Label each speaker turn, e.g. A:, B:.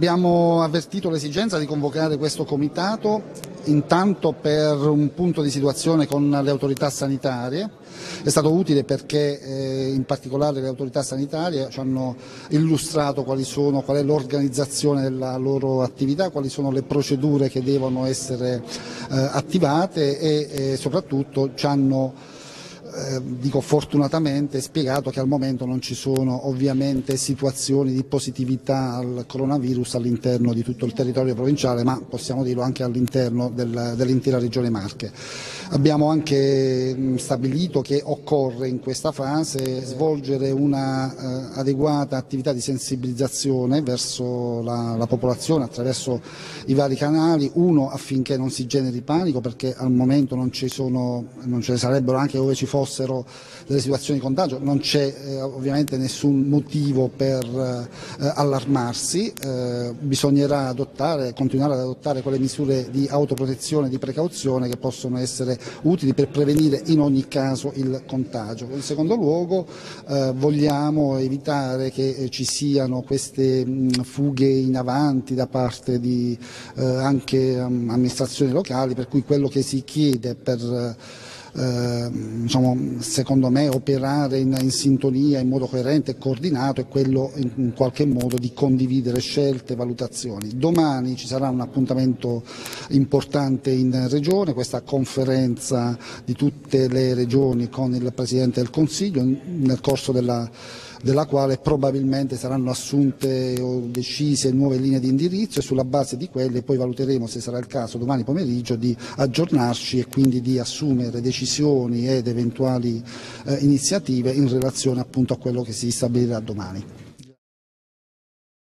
A: Abbiamo avvertito l'esigenza di convocare questo comitato intanto per un punto di situazione con le autorità sanitarie. È stato utile perché in particolare le autorità sanitarie ci hanno illustrato qual è l'organizzazione della loro attività, quali sono le procedure che devono essere attivate e soprattutto ci hanno dico fortunatamente spiegato che al momento non ci sono ovviamente situazioni di positività al coronavirus all'interno di tutto il territorio provinciale, ma possiamo dirlo anche all'interno dell'intera regione Marche. Abbiamo anche stabilito che occorre in questa fase svolgere una adeguata attività di sensibilizzazione verso la popolazione attraverso i vari canali, uno affinché non si generi panico, perché al momento non ce ne sarebbero, anche dove ci fossero delle situazioni di contagio, non c'è ovviamente nessun motivo per allarmarsi, bisognerà continuare ad adottare quelle misure di autoprotezione, di precauzione che possono essere utili per prevenire in ogni caso il contagio. In secondo luogo vogliamo evitare che ci siano queste fughe in avanti da parte di anche amministrazioni locali, per cui quello che si chiede per secondo me operare in sintonia, in modo coerente e coordinato, è quello in qualche modo di condividere scelte e valutazioni. Domani ci sarà un appuntamento importante in Regione, questa conferenza di tutte le regioni con il Presidente del Consiglio, nel corso della quale probabilmente saranno assunte o decise nuove linee di indirizzo, e sulla base di quelle poi valuteremo, se sarà il caso domani pomeriggio, di aggiornarci e quindi di assumere decisioni ed eventuali iniziative in relazione appunto a quello che si stabilirà domani.